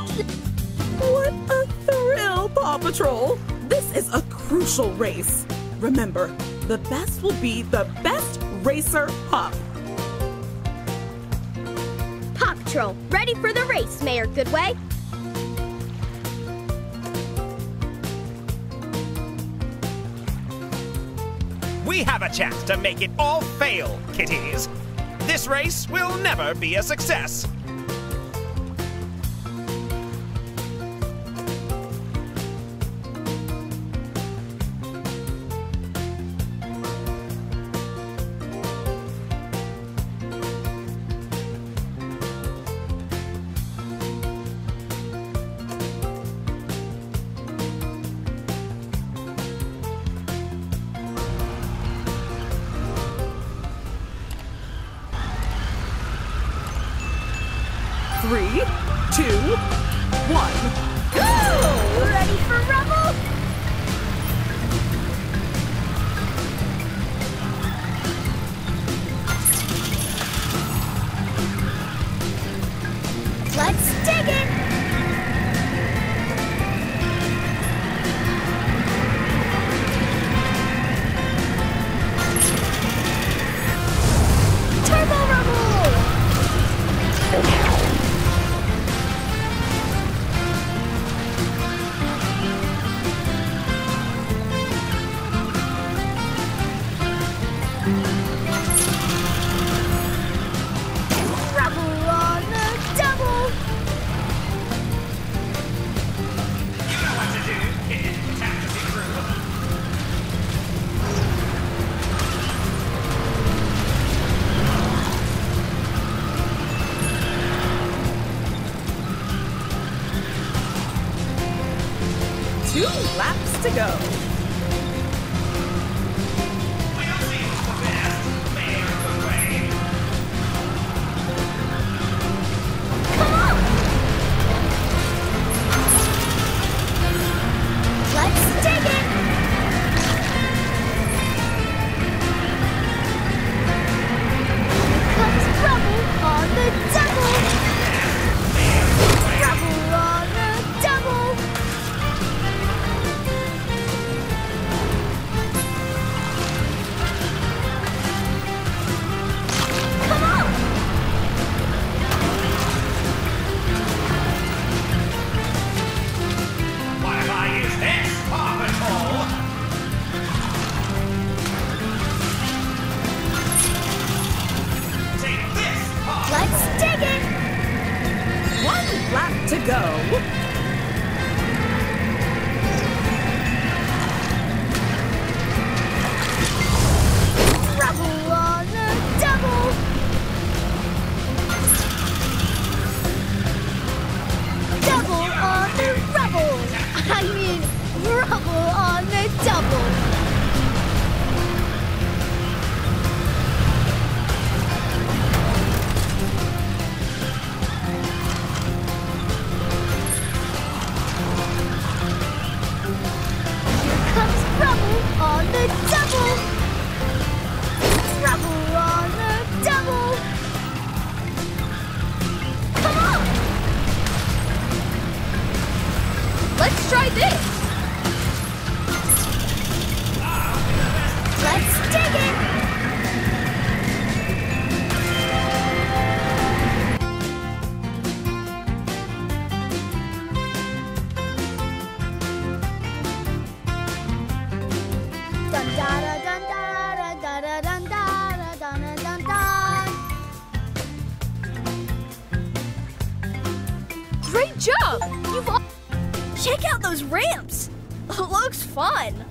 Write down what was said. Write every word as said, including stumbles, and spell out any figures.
What a thrill, Paw Patrol! This is a crucial race. Remember, the best will be the best racer pup. Paw Patrol, ready for the race, Mayor Goodway. We have a chance to make it all fail, kitties. This race will never be a success. Three, two, one, go! Ready for Rubble? Let's dig it! Turbo Rubble! Rubble on the double! You know what to do, kid. Time to be through. Two laps to go. We'll see who's the best, Mayor Goodway. Come on! Let's dig it! Here comes Rubble on the double! Rubble on the double! Come on! What if I use this, Paw Patrol? Take this, Paw Let's dig it! One lap to go. Rubble on the double! Double on the rubble! I mean, rubble on the double! Here comes rubble on the double! Rubble on the double! Come on! Let's try this! Let's dig it! Dun da da dun da da da dun da da dun dun dun. Great job! You've all... Check out those ramps! Looks fun!